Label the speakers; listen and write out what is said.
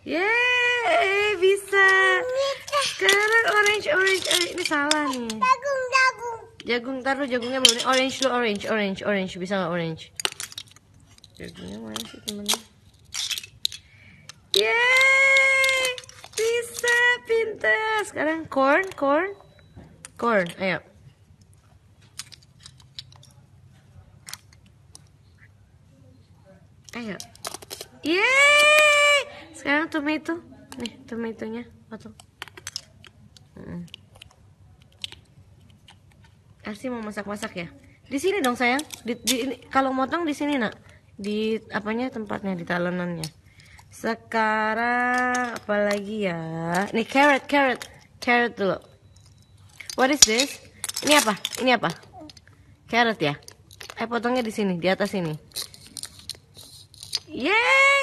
Speaker 1: Yeay, bisa. Sekarang orange. Ini salah nih. Jagung, taruh jagungnya belum. Orange dulu, orange. Bisa nggak orange? Jagungnya mana sih temennya? Yeay, bisa, pintar. Sekarang corn. Ayo. Yeay, sekarang tomato. Nih, tomatonya potong. Arsy mau masak ya? Di sini dong sayang. Kalau motong di sini nak. Di apanya tempatnya, di talonannya. Sekarang apa lagi ya? Nih carrot dulu. What is this? Ini apa? Carrot ya? Potongnya di sini, di atas sini. Yeay!